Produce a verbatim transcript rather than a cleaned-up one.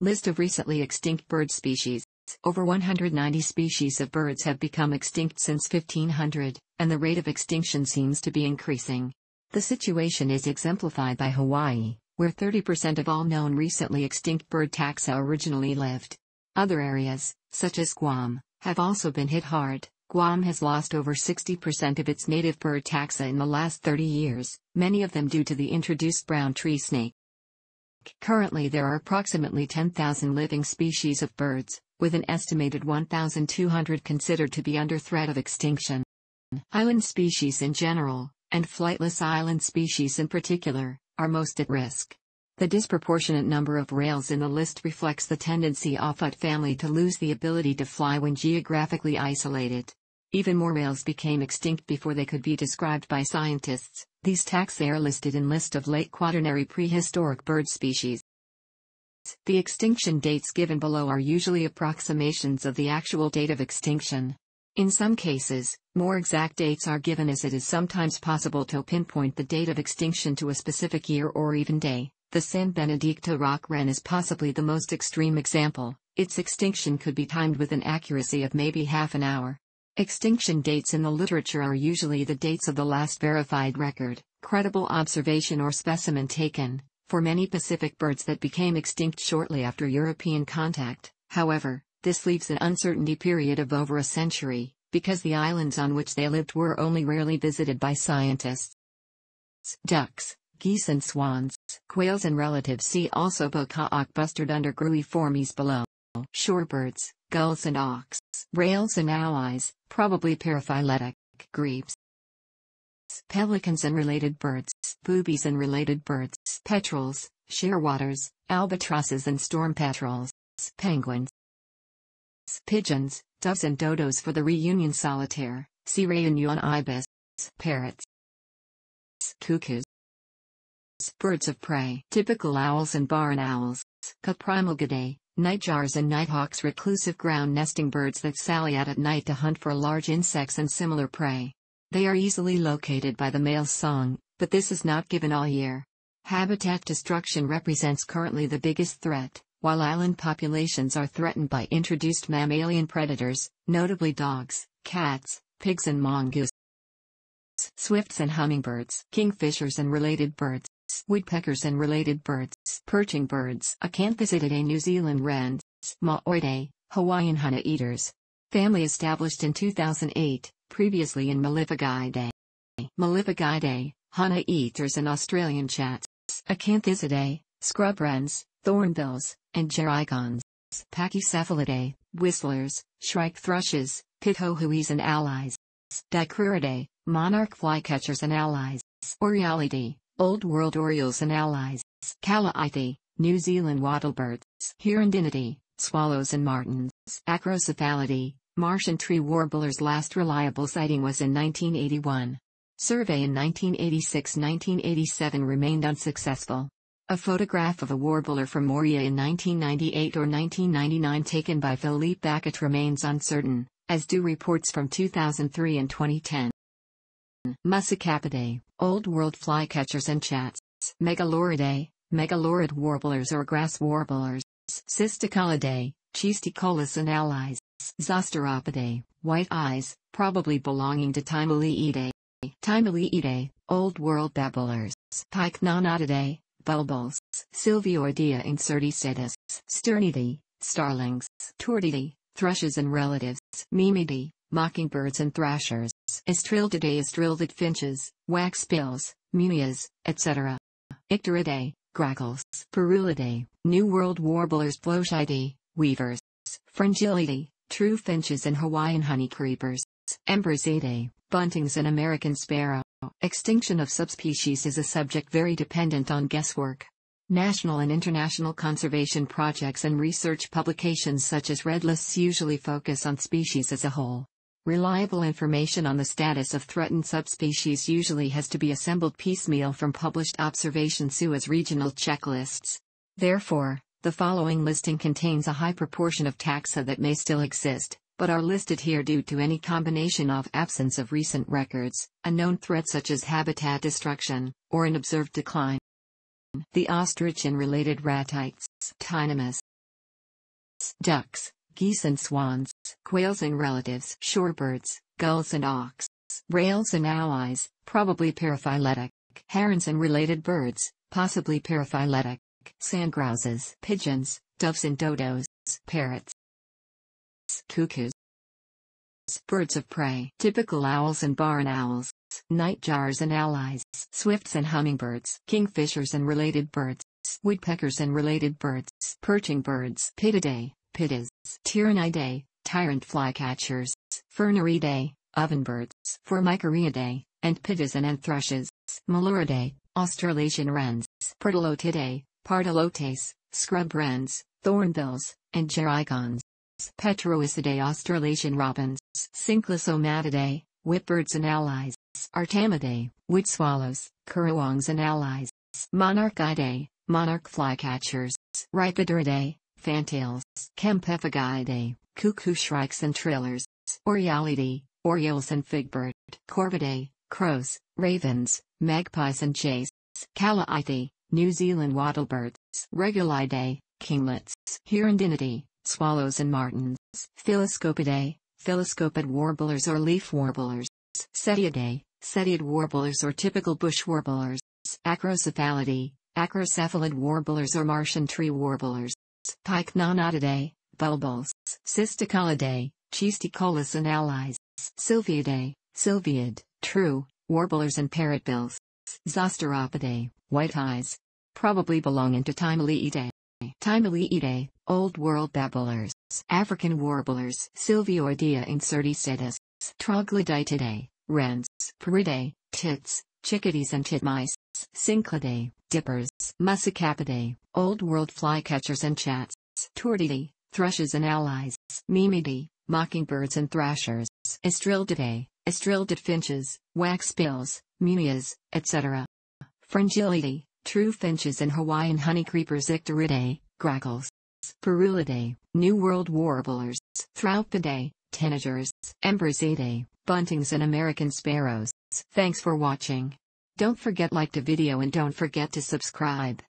List of recently extinct bird species. Over one hundred ninety species of birds have become extinct since fifteen hundred, and the rate of extinction seems to be increasing. The situation is exemplified by Hawaii, where thirty percent of all known recently extinct bird taxa originally lived. Other areas, such as Guam, have also been hit hard. Guam has lost over sixty percent of its native bird taxa in the last thirty years, many of them due to the introduced brown tree snake. Currently there are approximately ten thousand living species of birds, with an estimated one thousand two hundred considered to be under threat of extinction. Island species in general, and flightless island species in particular, are most at risk. The disproportionate number of rails in the list reflects the tendency of that family to lose the ability to fly when geographically isolated. Even more rails became extinct before they could be described by scientists. These taxa are listed in list of late quaternary prehistoric bird species. The extinction dates given below are usually approximations of the actual date of extinction. In some cases, more exact dates are given, as it is sometimes possible to pinpoint the date of extinction to a specific year or even day. The San Benedicto rock wren is possibly the most extreme example. Its extinction could be timed with an accuracy of maybe half an hour. Extinction dates in the literature are usually the dates of the last verified record, credible observation or specimen taken. For many Pacific birds that became extinct shortly after European contact, however, this leaves an uncertainty period of over a century, because the islands on which they lived were only rarely visited by scientists. Ducks, geese and swans, quails and relatives. See also Bocaoc bustard under Gruiformes below. Shorebirds, gulls and auks, rails and allies, probably paraphyletic, grebes. Pelicans and related birds, boobies and related birds, petrels, shearwaters, albatrosses and storm petrels, penguins. Pigeons, doves and dodos for the reunion solitaire, see Reunion ibis, parrots. Cuckoos. Birds of prey, typical owls and barn owls, Caprimalgidae, nightjars and nighthawks, reclusive ground nesting birds that sally out at night to hunt for large insects and similar prey. They are easily located by the male's song, but this is not given all year. Habitat destruction represents currently the biggest threat, while island populations are threatened by introduced mammalian predators, notably dogs, cats, pigs and mongoose. Swifts and hummingbirds, kingfishers and related birds, woodpeckers and related birds, perching birds, Acanthisidae, New Zealand wrens, Maoidae, Hawaiian honey-eaters. Family established in two thousand eight, previously in Meliphagidae. Meliphagidae, honey-eaters and Australian chats, Acanthisidae, scrub wrens, thornbills, and gerygons. Pachycephalidae, whistlers, shrike thrushes, pithohuis and allies. Dicruridae, monarch flycatchers and allies. Oriolidae, Old World orioles and allies. Callioidae, New Zealand wattlebirds. Hirundinidae, swallows and martins. Acrocephalidae, Martian tree warblers. Last reliable sighting was in nineteen eighty-one. Survey in nineteen eighty-six to nineteen eighty-seven remained unsuccessful. A photograph of a warbler from Moria in nineteen ninety-eight or nineteen ninety-nine taken by Philippe Bacat remains uncertain, as do reports from two thousand three and twenty ten. Muscicapidae, Old World flycatchers and chats. Megaloridae, megalorid warblers or grass warblers. Cysticolidae, Chisticolus and allies. Zosteropidae, white eyes, probably belonging to Timaliidae. Timaliidae, Old World babblers. Pycnonidae, bulbuls. Sylvioidea incerticetus. Sternidae, starlings. Tortidae, thrushes and relatives. Mimidae, mockingbirds and thrashers. Estrellidae, estrildid finches, waxbills, munias, et cetera. Icteridae, grackles. Perulidae, New World warblers. Blochidae, weavers. Fringillidae, true finches and Hawaiian honeycreepers. Emberizidae, buntings and American sparrow. Extinction of subspecies is a subject very dependent on guesswork. National and international conservation projects and research publications such as Red Lists usually focus on species as a whole. Reliable information on the status of threatened subspecies usually has to be assembled piecemeal from published observations as regional checklists. Therefore, the following listing contains a high proportion of taxa that may still exist, but are listed here due to any combination of absence of recent records, a known threat such as habitat destruction, or an observed decline. The ostrich and related ratites, Tinamous. ducks, geese and swans, quails and relatives, shorebirds, gulls and auks, rails and allies, probably paraphyletic, herons and related birds, possibly paraphyletic, sandgrouses, pigeons, doves and dodos, parrots, cuckoos, birds of prey, typical owls and barn owls, nightjars and allies, swifts and hummingbirds, kingfishers and related birds, woodpeckers and related birds, perching birds, pittidae, pittas, tyranidae, tyrant flycatchers, furnaridae, ovenbirds, formicariidae, and pittas and anthrushes, meluridae, Australasian wrens, pertilotidae, partelotes, scrub wrens, thornbills, and gericons, Petroisidae, Australasian robins, Synclosomatidae, whipbirds and allies, Artemidae, wood swallows, currawongs and allies, Monarchidae, monarch flycatchers, Rhipidaridae, fantails, Campephagidae, cuckoo shrikes and trillers, Orialidae, orioles and figbird, Corvidae, crows, ravens, magpies and jays, Callioidae, New Zealand wattlebirds, Regulidae, kinglets, Hirundinidae, swallows and martins, Philoscopidae, philoscopid warblers or leaf warblers, Setiidae, setiid warblers or typical bush warblers, Acrocephalidae, acrocephalid warblers or Martian tree warblers, Pycnonidae, bulbuls, Cysticolidae, Chisticolus and allies, Sylviidae, sylviid, true, warblers and parrotbills, Zosteropidae, white eyes, probably belonging to Timaliidae. Timaliidae, Old World babblers, African warblers, Sylvioidea incerticetus, Troglodytidae, wrens, Paridae, tits, chickadees and titmice, Cinclidae, dippers, Musicapidae, Old World flycatchers and chats, Tortidae, thrushes and allies, Mimidae, mockingbirds and thrashers, Estrellidae, estrildid finches, waxbills, munias, et cetera. Fringillidae, true finches and Hawaiian honeycreepers, Icteridae, grackles, Parulidae, New World warblers, Thraupidae, tanagers, Ambrosidae, buntings and American sparrows. Thanks for watching. Don't forget like the video and don't forget to subscribe.